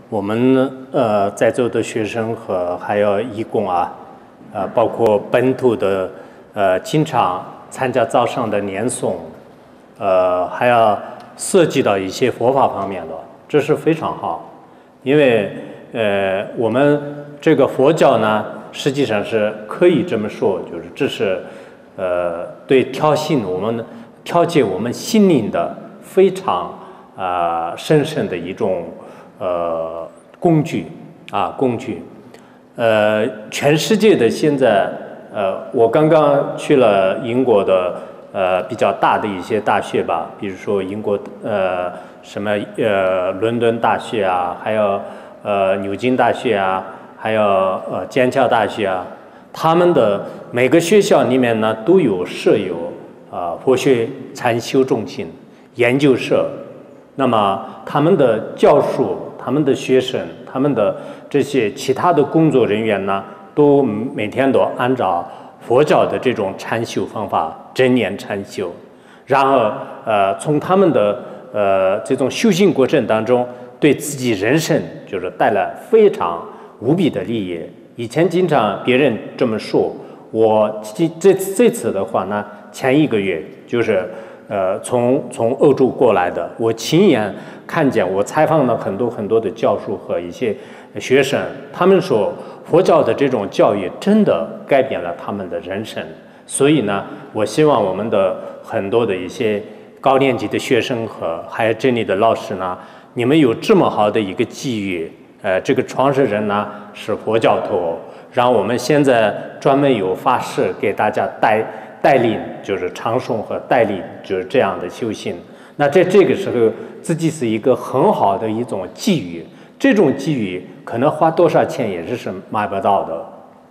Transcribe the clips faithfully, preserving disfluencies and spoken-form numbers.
我们呃在座的学生和还有义工啊，呃包括本土的呃经常参加早上的念诵，呃还要涉及到一些佛法方面的，这是非常好。因为呃我们这个佛教呢，实际上是可以这么说，就是这是呃对调性我们调节我们心灵的非常啊、呃、深深的一种呃工具啊工具。呃，全世界的现在呃，我刚刚去了英国的呃比较大的一些大学吧，比如说英国呃什么呃伦敦大学啊，还有呃牛津大学啊，还有呃剑桥大学啊，他们的每个学校里面呢都有设有啊、呃、佛学禅修中心、研究社，那么他们的教授、他们的学生、他们的这些其他的工作人员呢，都每天都按照佛教的这种禅修方法正念禅修，然后呃从他们的呃这种修行过程当中，对自己人生就是带来非常无比的利益。以前经常别人这么说，我这这次的话呢，前一个月就是呃从从欧洲过来的，我亲眼看见，我采访了很多很多的教授和一些学生，他们说佛教的这种教育真的改变了他们的人生。所以呢，我希望我们的很多的一些高年级的学生和还有这里的老师呢，你们有这么好的一个机遇，呃，这个创始人呢是佛教徒，然后我们现在专门有法师给大家带带领，就是唱诵和带领，就是这样的修行。那在这个时候，自己是一个很好的一种机遇，这种机遇可能花多少钱也是买不到的。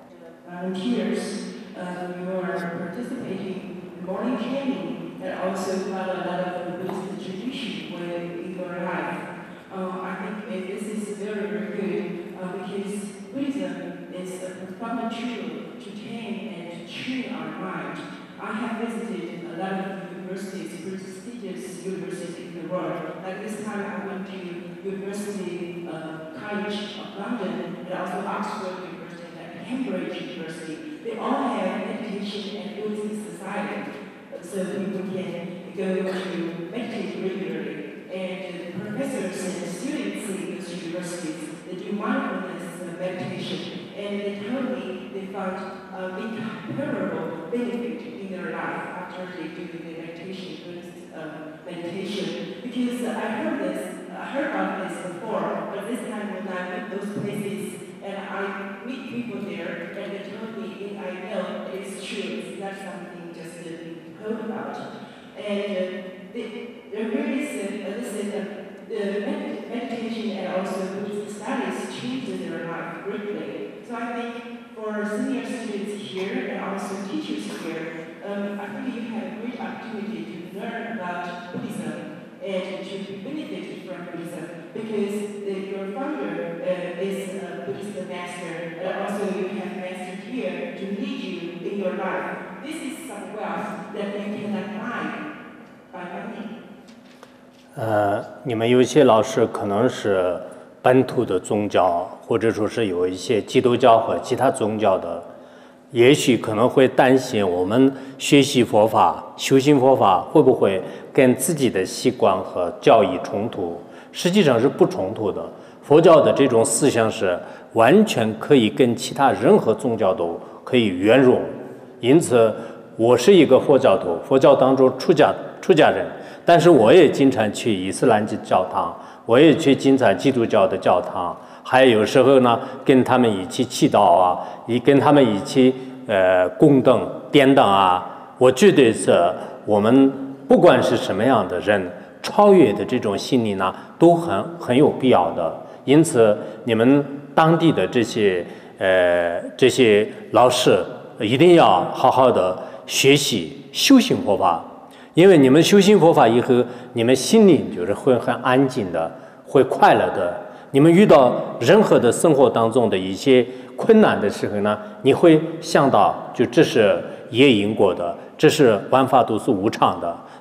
I have visited a lot of universities, prestigious universities in the world. Like this time I went to University uh, College of London and also Oxford University and Cambridge University. They all have meditation and Buddhist society, so people can go to meditate regularly. And professors and students in those universities, they do mindfulness meditation, and they told me they found uh, incomparable benefit in their life after they do the meditation, Buddhist uh, meditation. Because uh, I heard this, I heard about this before, but this time when I went those places and I meet people there, and they told me, and I know it's true, it's not something just to be told about. And uh, they, they really said, uh, they said uh, the med meditation and also Buddhist studies changed their life greatly. So I think for senior students here and also teachers here, um, I think you have a great opportunity to learn about Buddhism and to benefit from Buddhism because the, your founder uh, is a Buddhist master and also you have master here to lead you in your life. This is some wealth that you cannot buy by money. 呃，你们有些老师可能是本土的宗教，或者说是有一些基督教和其他宗教的，也许可能会担心我们学习佛法、修行佛法会不会跟自己的习惯和教义冲突？实际上是不冲突的。佛教的这种思想是完全可以跟其他任何宗教都可以圆融。因此，我是一个佛教徒，佛教当中出家出家人。但是我也经常去伊斯兰教堂，我也去经常基督教的教堂，还有时候呢跟他们一起祈祷啊，一跟他们一起呃供灯点灯啊。我觉得是我们不管是什么样的人，超越的这种心理呢，都很很有必要的。因此，你们当地的这些呃这些老师一定要好好的学习修行佛法。因为你们修行佛法以后，你们心里就是会很安静的，会快乐的。你们遇到任何的生活当中的一些困难的时候呢，你会想到，就这是业因果的，这是万法都是无常的。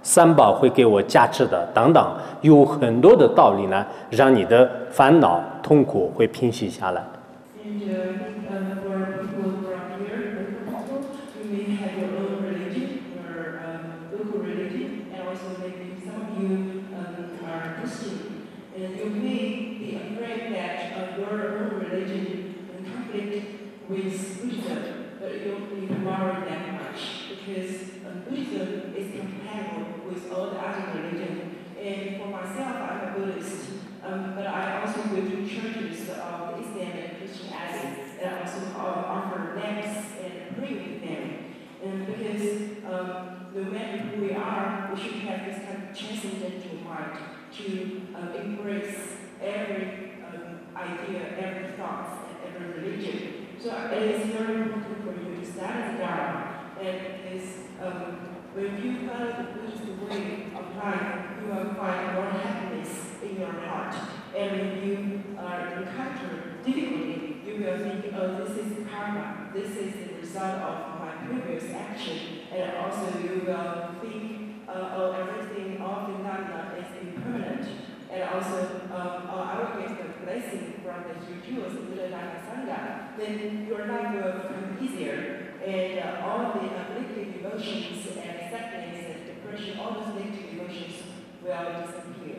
三宝会给我加持的等等，有很多的道理呢，让你的烦恼痛苦会平息下来。 And uh, um, for people from here, local people, you may have your own religion, your um, local religion, and also maybe some of you um, are Christian. And you may be afraid that uh, your own religion will conflict with Buddhism, but you don't need to worry that much because um, Buddhism is compatible with all the other religions. And for myself, I'm a Buddhist, um, but I also go to churches of Islam and Christianity, and I also uh, offer lamps and pray with them. And because um, no matter who we are, we should have this kind of transcendental mind to um, embrace every um, idea, every thought, and every religion. So it is very important for you to study the Dharma, and because um, when you follow the Buddhist way of life, you will find more happiness in your heart. And when you uh, encounter difficulty, you will think, oh, this is karma. This is the result of my previous action. And also you will think, uh, oh, everything, all phenomena is impermanent. And also, um, oh, I will get the blessing from the three jewels, Buddha, Dharma, Sangha. Then your life will become easier. And uh, all the negative emotions and sadness and depression, all those negative emotions will disappear.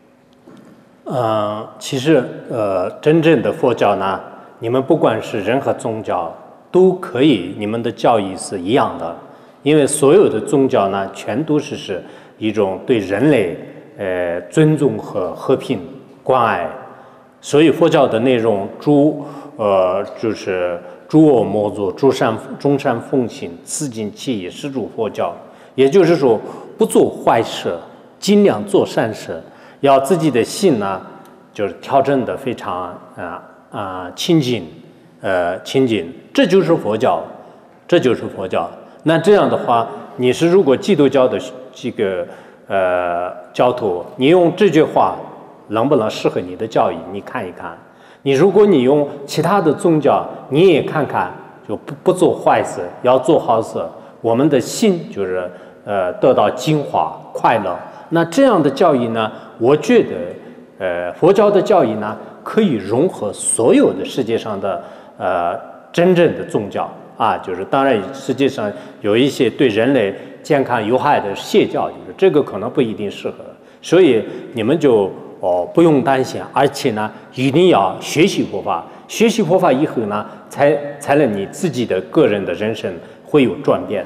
呃，其实呃，真正的佛教呢，你们不管是任何宗教，都可以，你们的教义是一样的，因为所有的宗教呢，全都是是一种对人类呃尊重和和平关爱，所以佛教的内容诸呃就是诸恶莫作，诸善众善奉行，慈敬弃业，施主佛教，也就是说不做坏事，尽量做善事。要自己的心呢，就是调整的非常啊啊清净，呃清净，这就是佛教，这就是佛教。那这样的话，你是如果基督教的这个呃教徒，你用这句话能不能适合你的教义？你看一看。你如果你用其他的宗教，你也看看，就不不做坏事，要做好事，我们的心就是呃得到净化快乐。那这样的教义呢，我觉得，呃，佛教的教义呢，可以融合所有的世界上的呃真正的宗教啊，就是当然世界上有一些对人类健康有害的邪教，就是这个可能不一定适合，所以你们就哦不用担心，而且呢，一定要学习佛法，学习佛法以后呢，才才能你自己的个人的人生会有转变。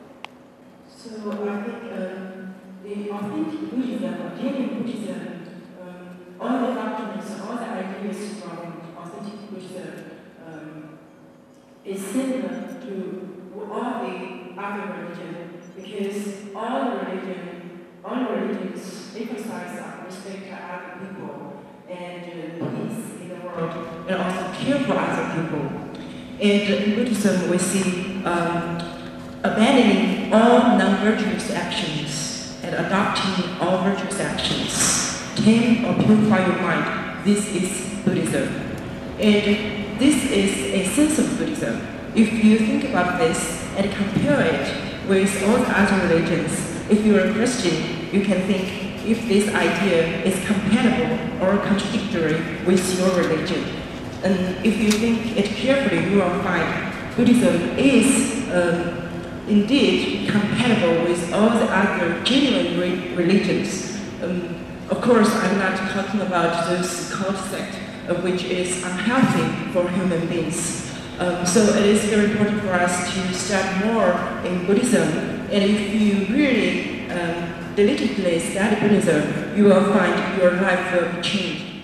So I think um, the authentic Buddhism, genuine Buddhism, um, all the doctrines, all the ideas from authentic Buddhism um, is similar to all the other religions because all religion, all religions emphasize respect to other people and uh, peace in the world, and also care for other people. And in Buddhism, we see um, abandoning all non-virtuous actions and adopting all virtuous actions. Tame or purify your mind. This is Buddhism. And this is a sense of Buddhism. If you think about this and compare it with all the other religions, if you're a Christian, you can think if this idea is compatible or contradictory with your religion. And if you think it carefully, you will find Buddhism is um, indeed compatible with all the other genuine re religions. Um, of course, I'm not talking about those cult sects, uh, which is unhealthy for human beings. Um, so it is very important for us to study more in Buddhism. And if you really um, diligently study Buddhism, you will find your life will be changed.